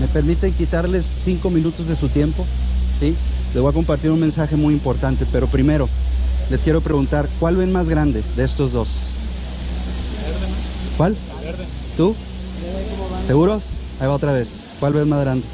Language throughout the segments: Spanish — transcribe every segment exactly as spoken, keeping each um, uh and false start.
¿Me permiten quitarles cinco minutos de su tiempo? ¿Sí? Les voy a compartir un mensaje muy importante, pero primero les quiero preguntar, ¿cuál ven más grande de estos dos? Verde. ¿Cuál? Verde. ¿Tú? ¿Seguros? Ahí va otra vez. ¿Cuál ves más grande?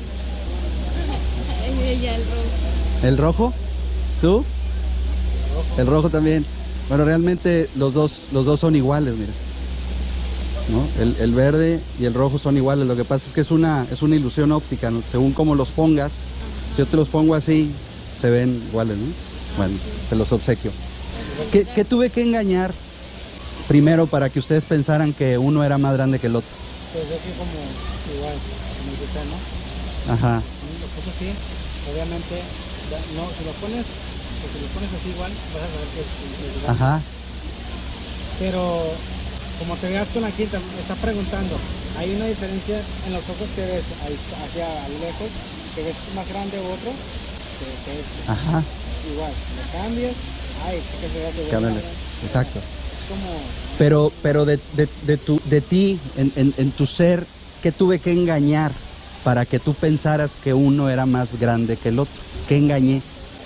Ya el rojo. ¿El rojo? ¿Tú? Rojo. El rojo también. Bueno, realmente los dos, los dos son iguales, mira. ¿No? El, el verde y el rojo son iguales. Lo que pasa es que es una, es una ilusión óptica, ¿no? Según cómo los pongas. Si yo te los pongo así, se ven iguales, ¿no? Bueno, te los obsequio. ¿Qué, qué tuve que engañar primero para que ustedes pensaran que uno era más grande que el otro? Pues es que como igual, como dice usted, ¿no? Ajá. Lo puso así, obviamente, no, si lo pones, pues si lo pones así igual, vas a saber que es, es grande. Ajá. Pero como te veas con la quinta, me está preguntando, ¿hay una diferencia en los ojos que ves ahí, hacia a lo lejos, que ves más grande u otro? Que, que es Ajá. igual, le cambias, ay, que se vea que Cámbiale. Exacto. como... Pero, pero de, de, de, tu, de ti, en, en, en tu ser, ¿qué tuve que engañar para que tú pensaras que uno era más grande que el otro? ¿Qué engañé?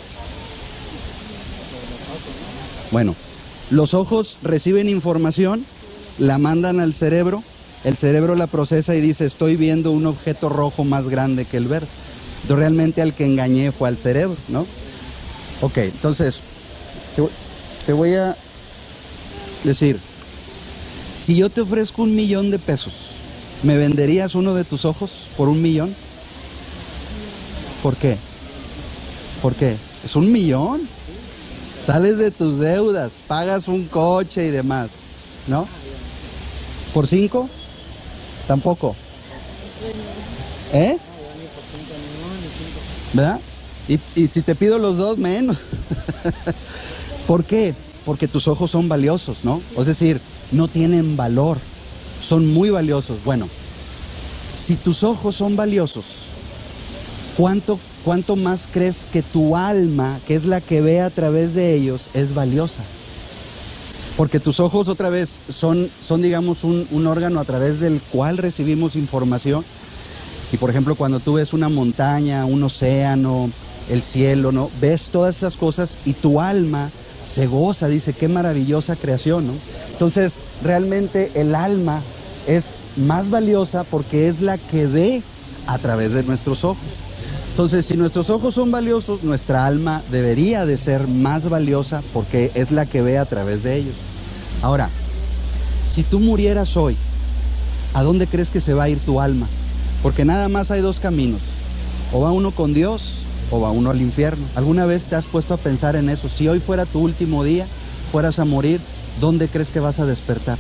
Bueno, los ojos reciben información, la mandan al cerebro, el cerebro la procesa y dice, estoy viendo un objeto rojo más grande que el verde. Entonces realmente al que engañé fue al cerebro, ¿no? Ok, entonces, te, te voy a decir, si yo te ofrezco un millón de pesos, ¿me venderías uno de tus ojos por un millón? ¿Por qué? ¿Por qué? Es un millón. Sales de tus deudas, pagas un coche y demás, ¿no? ¿Por cinco? Tampoco. ¿Eh? ¿Verdad? Y, y si te pido los dos, menos. ¿Por qué? Porque tus ojos son valiosos, ¿no? Es decir, no tienen valor, son muy valiosos. Bueno, si tus ojos son valiosos, ¿cuánto, cuánto más crees que tu alma, que es la que ve a través de ellos, es valiosa? Porque tus ojos, otra vez, son, son digamos, un, un órgano a través del cual recibimos información. Y, por ejemplo, cuando tú ves una montaña, un océano, el cielo, ¿no? Ves todas esas cosas y tu alma se goza, dice, qué maravillosa creación, ¿no? Entonces, realmente el alma es más valiosa porque es la que ve a través de nuestros ojos. Entonces, si nuestros ojos son valiosos, nuestra alma debería de ser más valiosa porque es la que ve a través de ellos. Ahora, si tú murieras hoy, ¿a dónde crees que se va a ir tu alma? Porque nada más hay dos caminos, o va uno con Dios o va uno al infierno. ¿Alguna vez te has puesto a pensar en eso? Si hoy fuera tu último día, fueras a morir, ¿dónde crees que vas a despertar?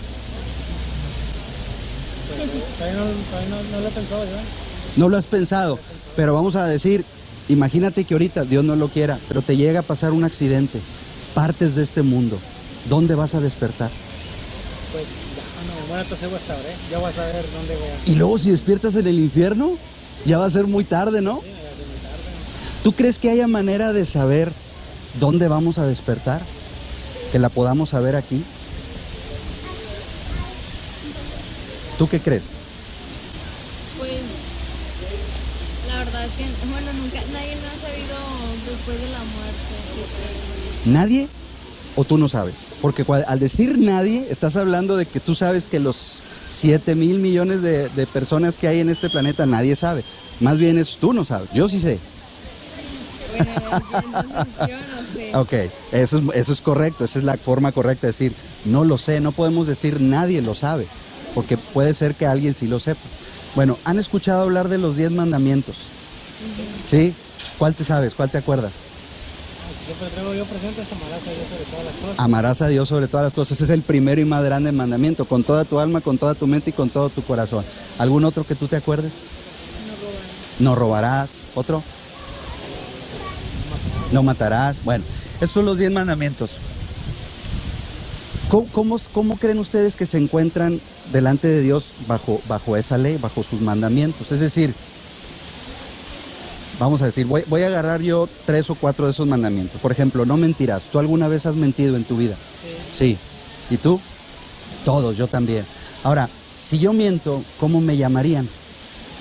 Todavía no, todavía no, no lo he pensado yo. No lo has pensado, pero vamos a decir, imagínate que ahorita, Dios no lo quiera, pero te llega a pasar un accidente, partes de este mundo, ¿dónde vas a despertar? Pues ya, no, bueno, entonces voy a saber, ¿eh? Ya voy a saber dónde voy a... Y luego si despiertas en el infierno, ya va a ser muy tarde, ¿no? Sí, ya va a ser muy tarde, ¿no? ¿Tú crees que haya manera de saber dónde vamos a despertar? Que la podamos saber aquí. ¿Tú qué crees? Pues la verdad es que, bueno, nunca, nadie lo ha sabido después de la muerte. ¿Nadie? ¿O tú no sabes? Porque al decir nadie, estás hablando de que tú sabes que los siete mil millones de, de personas que hay en este planeta, nadie sabe. Más bien es tú no sabes. Yo sí sé. Bueno, entonces yo no sé. Ok, eso es, eso es correcto, esa es la forma correcta de decir, no lo sé, no podemos decir nadie lo sabe, porque puede ser que alguien sí lo sepa. Bueno, ¿han escuchado hablar de los diez mandamientos? ¿Sí? ¿Cuál te sabes? ¿Cuál te acuerdas? Yo traigo yo presente, amarás a Dios sobre todas las cosas. Amarás a Dios sobre todas las cosas, ese es el primero y más grande mandamiento, con toda tu alma, con toda tu mente y con todo tu corazón. ¿Algún otro que tú te acuerdes? No robarás. No robarás. ¿Otro? No matarás. Bueno, esos son los diez mandamientos. ¿Cómo, cómo, cómo creen ustedes que se encuentran delante de Dios bajo, bajo esa ley, bajo sus mandamientos? Es decir, vamos a decir, voy, voy a agarrar yo tres o cuatro de esos mandamientos. Por ejemplo, no mentirás. ¿Tú alguna vez has mentido en tu vida? Sí. ¿Y tú? Todos, yo también. Ahora, si yo miento, ¿cómo me llamarían?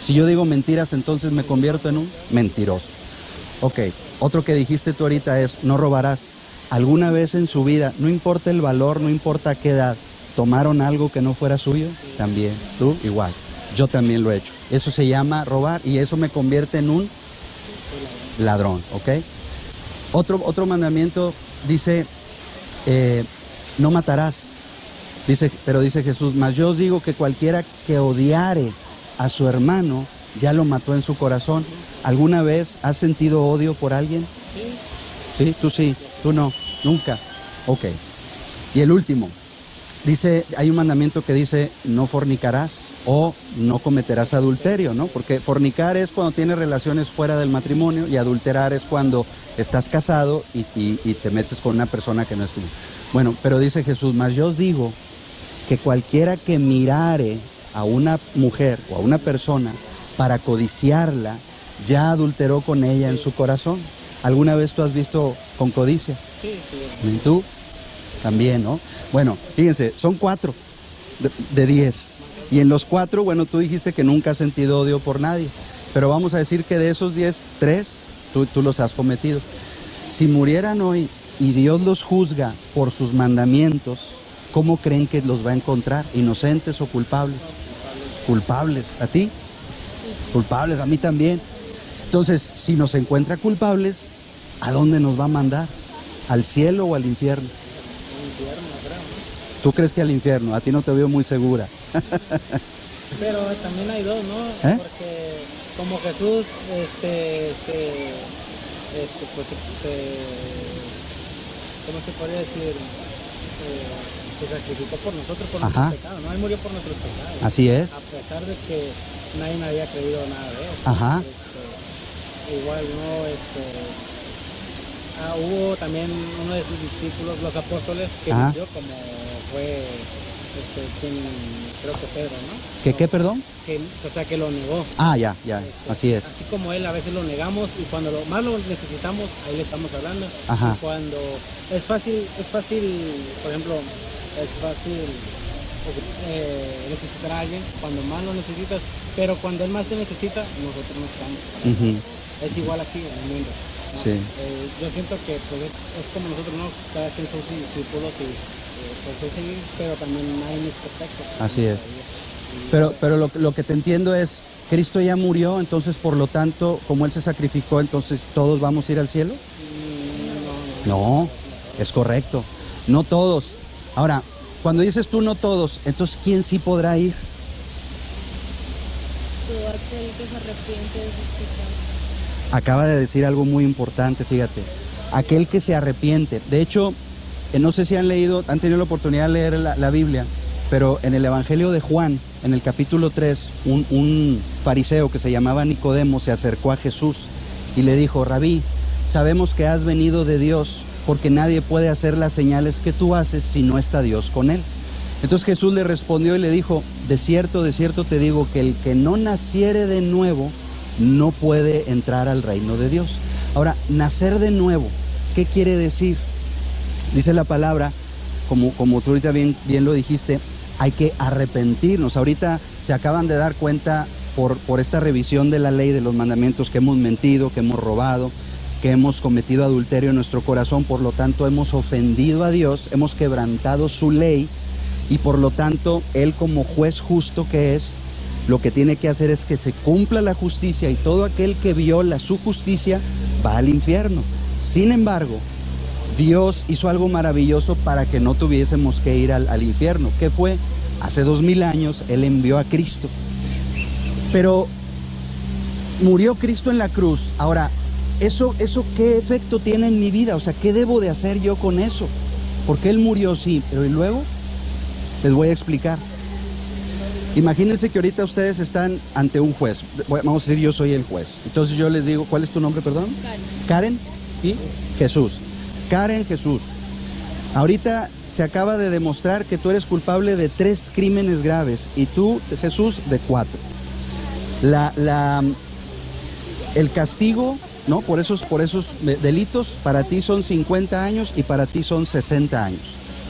Si yo digo mentiras, entonces me convierto en un mentiroso. Ok, otro que dijiste tú ahorita es, no robarás. ¿Alguna vez en su vida, no importa el valor, no importa qué edad, tomaron algo que no fuera suyo? También, tú igual. Yo también lo he hecho. Eso se llama robar y eso me convierte en un ladrón, ¿ok? Otro, otro mandamiento dice, eh, no matarás. Dice, pero dice Jesús, mas yo os digo que cualquiera que odiare a su hermano, ya lo mató en su corazón. ¿Alguna vez has sentido odio por alguien? Sí. ¿Sí? Tú sí, tú no, nunca. Ok. Y el último, dice, hay un mandamiento que dice, no fornicarás o no cometerás adulterio, ¿no? Porque fornicar es cuando tienes relaciones fuera del matrimonio y adulterar es cuando estás casado y, y, y te metes con una persona que no es tuya. Bueno, pero dice Jesús, mas yo os digo que cualquiera que mirare a una mujer o a una persona para codiciarla, ya adulteró con ella en su corazón. ¿Alguna vez tú has visto con codicia? Sí, sí. ¿Y tú? También, ¿no? Bueno, fíjense, son cuatro de, de diez. Y en los cuatro, bueno, tú dijiste que nunca has sentido odio por nadie. Pero vamos a decir que de esos diez, tres, tú, tú los has cometido. Si murieran hoy y Dios los juzga por sus mandamientos, ¿cómo creen que los va a encontrar? ¿Inocentes o culpables? Culpables. ¿A ti? Culpables, a mí también. Entonces, si nos encuentra culpables, ¿a dónde nos va a mandar? ¿Al cielo o al infierno? Al infierno, creo. ¿Tú crees que al infierno? A ti no te veo muy segura. Pero también hay dos, ¿no? ¿Eh? Porque como Jesús, este, se, este, pues, se, ¿cómo se podría decir? Eh, se sacrificó por nosotros, por Ajá. nuestros pecados, ¿no? Él murió por nuestros pecados. Así es. A pesar de que nadie me había creído nada de eso. Ajá. Este, igual, ¿no? Este, ah, hubo también uno de sus discípulos, los apóstoles, que Ajá. murió como fue, este, quien, creo que Pedro, ¿no? ¿Qué qué, perdón? Que, o sea, que lo negó. Ah, ya, ya, Este, así es. Así como él, a veces lo negamos y cuando lo, más lo necesitamos, ahí le estamos hablando. Ajá. Y cuando es fácil, es fácil, por ejemplo, es fácil eh, necesitar a alguien cuando más lo necesitas, pero cuando él más te necesita, nosotros no estamos. Ujú. Es igual aquí en el mundo, ¿no? Sí. Eh, yo siento que pues, es, es como nosotros, ¿no? Cada quien son sus discípulos y eh, pues es seguir, pero también nadie es perfecto. Así es. Y, Pero, pero lo, lo que te entiendo es, Cristo ya murió, entonces por lo tanto, como Él se sacrificó, entonces todos vamos a ir al cielo. mm, no, no, No, es correcto. No todos. Ahora, cuando dices tú no todos, entonces ¿quién sí podrá ir? Todo aquel que se arrepiente de sus pecados. Acaba de decir algo muy importante, fíjate. Aquel que se arrepiente. De hecho, eh, no sé si han leído, han tenido la oportunidad de leer la, la Biblia, pero en el Evangelio de Juan, en el capítulo tres, un, un fariseo que se llamaba Nicodemo se acercó a Jesús y le dijo, Rabí, sabemos que has venido de Dios, porque nadie puede hacer las señales que tú haces si no está Dios con él. Entonces Jesús le respondió y le dijo, de cierto, de cierto te digo que el que no naciere de nuevo no puede entrar al reino de Dios. Ahora, nacer de nuevo, ¿qué quiere decir? Dice la palabra, como, como tú ahorita bien, bien lo dijiste, hay que arrepentirnos. Ahorita se acaban de dar cuenta por, por esta revisión de la ley, de los mandamientos, que hemos mentido, que hemos robado, que hemos cometido adulterio en nuestro corazón, por lo tanto hemos ofendido a Dios, hemos quebrantado su ley y por lo tanto Él como juez justo que es, lo que tiene que hacer es que se cumpla la justicia y todo aquel que viola su justicia va al infierno. Sin embargo, Dios hizo algo maravilloso para que no tuviésemos que ir al, al infierno. ¿Qué fue? Hace dos mil años Él envió a Cristo. Pero murió Cristo en la cruz. Ahora, ¿eso, eso qué efecto tiene en mi vida? O sea, ¿qué debo de hacer yo con eso? Porque Él murió, sí, pero ¿y luego? Les voy a explicar. Imagínense que ahorita ustedes están ante un juez. Vamos a decir, yo soy el juez. Entonces yo les digo, ¿cuál es tu nombre, perdón? Karen. Karen y Jesús. Karen, Jesús. Ahorita se acaba de demostrar que tú eres culpable de tres crímenes graves y tú, Jesús, de cuatro. La, la, el castigo, ¿no? Por esos, por esos delitos, para ti son cincuenta años y para ti son sesenta años.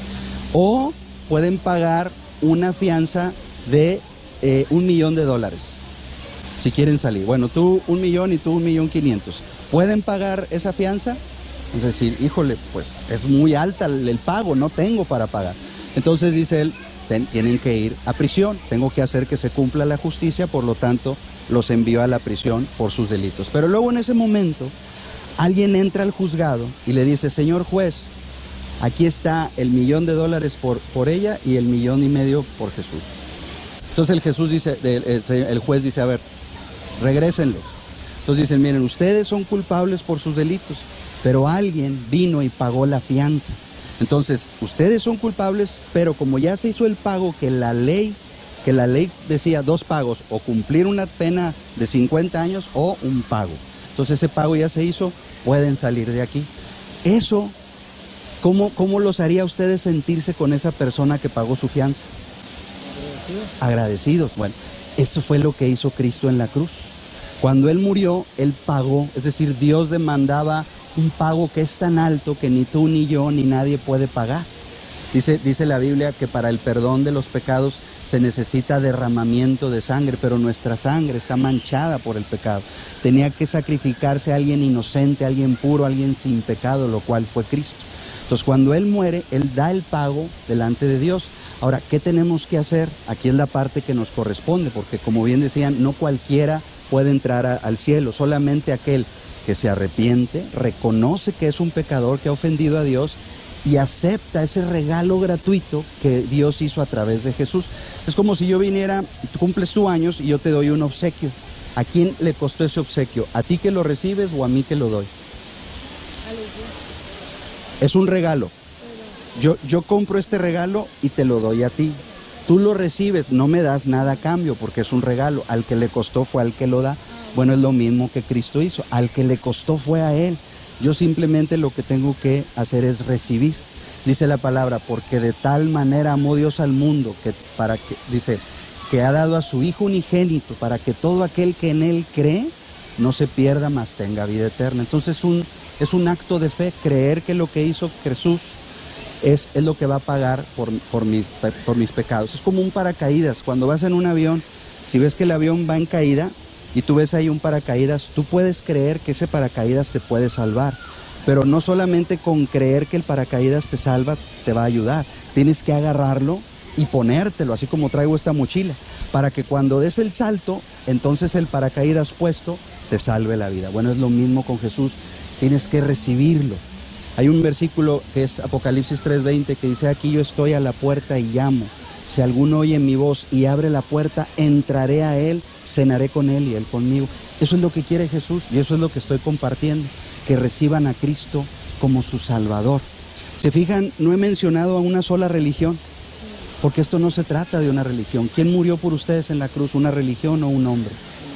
O pueden pagar una fianza de eh, un millón de dólares. si quieren salir. Bueno, tú un millón y tú un millón quinientos. ¿Pueden pagar esa fianza? Es decir, híjole, pues es muy alta el, el pago, no tengo para pagar. Entonces dice él, ten, tienen que ir a prisión, tengo que hacer que se cumpla la justicia, por lo tanto los envío a la prisión por sus delitos. Pero luego en ese momento alguien entra al juzgado y le dice, señor juez, aquí está el millón de dólares por, por ella y el millón y medio por Jesús. Entonces el, Jesús dice, el, el, el juez dice, a ver, regrésenlos. Entonces dicen, miren, ustedes son culpables por sus delitos, pero alguien vino y pagó la fianza. Entonces, ustedes son culpables, pero como ya se hizo el pago que la ley, que la ley decía dos pagos, o cumplir una pena de cincuenta años o un pago. Entonces ese pago ya se hizo, pueden salir de aquí. Eso, ¿cómo, cómo los haría a ustedes sentirse con esa persona que pagó su fianza? Agradecidos. Agradecidos. Bueno, eso fue lo que hizo Cristo en la cruz. Cuando Él murió, Él pagó, es decir, Dios demandaba un pago que es tan alto que ni tú, ni yo, ni nadie puede pagar. Dice, dice la Biblia que para el perdón de los pecados se necesita derramamiento de sangre, pero nuestra sangre está manchada por el pecado. Tenía que sacrificarse a alguien inocente, a alguien puro, a alguien sin pecado, lo cual fue Cristo. Entonces cuando Él muere, Él da el pago delante de Dios. Ahora, ¿qué tenemos que hacer? Aquí es la parte que nos corresponde, porque como bien decían, no cualquiera puede entrar a, al cielo, solamente aquel que se arrepiente, reconoce que es un pecador, que ha ofendido a Dios y acepta ese regalo gratuito que Dios hizo a través de Jesús. Es como si yo viniera, tú cumples tus años y yo te doy un obsequio. ¿A quién le costó ese obsequio? ¿A ti que lo recibes o a mí que lo doy? Es un regalo. Yo, yo compro este regalo y te lo doy a ti. Tú lo recibes, no me das nada a cambio porque es un regalo. Al que le costó fue al que lo da. Bueno, es lo mismo que Cristo hizo. Al que le costó fue a Él. Yo simplemente lo que tengo que hacer es recibir. Dice la palabra, porque de tal manera amó Dios al mundo, que para que, dice, que ha dado a su Hijo unigénito, para que todo aquel que en Él cree, no se pierda, mas tenga vida eterna. Entonces un, es un acto de fe, creer que lo que hizo Jesús es, es lo que va a pagar por, por, mis, por mis pecados. Es como un paracaídas. Cuando vas en un avión, si ves que el avión va en caída, y tú ves ahí un paracaídas, tú puedes creer que ese paracaídas te puede salvar, pero no solamente con creer que el paracaídas te salva, te va a ayudar, tienes que agarrarlo y ponértelo, así como traigo esta mochila, para que cuando des el salto, entonces el paracaídas puesto te salve la vida. Bueno, es lo mismo con Jesús, tienes que recibirlo. Hay un versículo que es Apocalipsis tres veinte que dice, aquí yo estoy a la puerta y llamo. Si alguno oye mi voz y abre la puerta, entraré a él, cenaré con él y él conmigo. Eso es lo que quiere Jesús y eso es lo que estoy compartiendo, que reciban a Cristo como su Salvador. ¿Se fijan? No he mencionado a una sola religión, porque esto no se trata de una religión. ¿Quién murió por ustedes en la cruz? ¿Una religión o un hombre?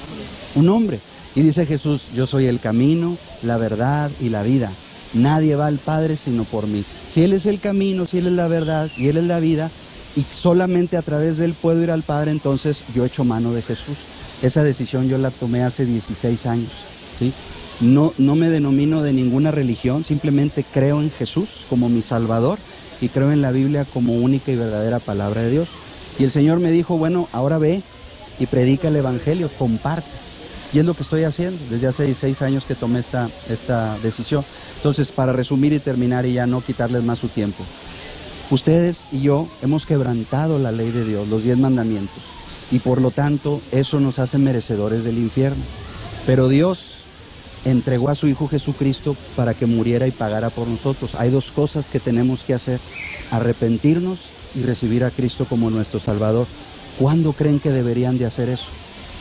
Un hombre. Y dice Jesús, yo soy el camino, la verdad y la vida. Nadie va al Padre sino por mí. Si Él es el camino, si Él es la verdad y Él es la vida, y solamente a través de Él puedo ir al Padre, entonces yo echo mano de Jesús. Esa decisión yo la tomé hace dieciséis años, ¿sí? No, no me denomino de ninguna religión, simplemente creo en Jesús como mi Salvador y creo en la Biblia como única y verdadera palabra de Dios. Y el Señor me dijo, bueno, ahora ve y predica el Evangelio, comparte. Y es lo que estoy haciendo desde hace dieciséis años que tomé esta, esta decisión. Entonces, para resumir y terminar y ya no quitarles más su tiempo. Ustedes y yo hemos quebrantado la ley de Dios, los diez mandamientos, y por lo tanto eso nos hace merecedores del infierno. Pero Dios entregó a su Hijo Jesucristo para que muriera y pagara por nosotros. Hay dos cosas que tenemos que hacer, arrepentirnos y recibir a Cristo como nuestro Salvador. ¿Cuándo creen que deberían de hacer eso?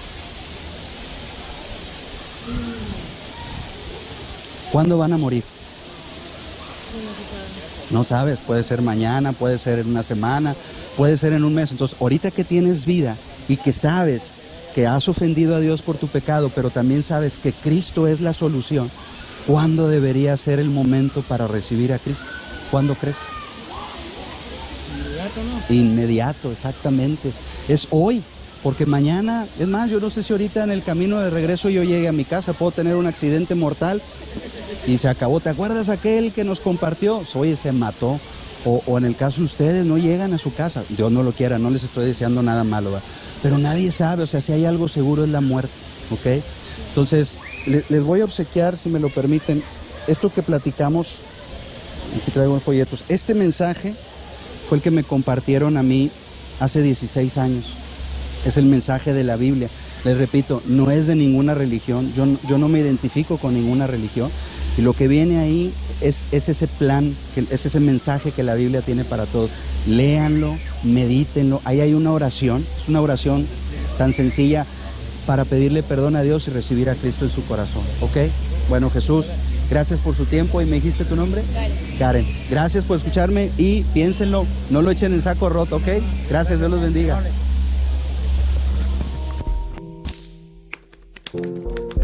¿Cuándo van a morir? No sabes, puede ser mañana, puede ser en una semana, puede ser en un mes. Entonces, ahorita que tienes vida y que sabes que has ofendido a Dios por tu pecado, pero también sabes que Cristo es la solución, ¿cuándo debería ser el momento para recibir a Cristo? ¿Cuándo crees? Inmediato, ¿no? Inmediato, exactamente. Es hoy, porque mañana, es más, yo no sé si ahorita en el camino de regreso yo llegue a mi casa, puedo tener un accidente mortal y se acabó. ¿Te acuerdas aquel que nos compartió? Oye, se mató. O, o en el caso de ustedes, no llegan a su casa. Dios no lo quiera, no les estoy deseando nada malo, ¿va? Pero nadie sabe, o sea, si hay algo seguro es la muerte. ¿ok? Entonces, le, les voy a obsequiar, si me lo permiten, esto que platicamos. Aquí traigo unos folletos. Este mensaje fue el que me compartieron a mí hace dieciséis años. Es el mensaje de la Biblia. Les repito, no es de ninguna religión. Yo, yo no me identifico con ninguna religión. Y lo que viene ahí es, es ese plan, es ese mensaje que la Biblia tiene para todos. Léanlo, medítenlo. Ahí hay una oración. Es una oración tan sencilla para pedirle perdón a Dios y recibir a Cristo en su corazón. ¿Ok? Bueno, Jesús, gracias por su tiempo. ¿Y me dijiste tu nombre? Karen. Karen. Gracias por escucharme y piénsenlo. No lo echen en saco roto, ¿ok? Gracias, Dios los bendiga.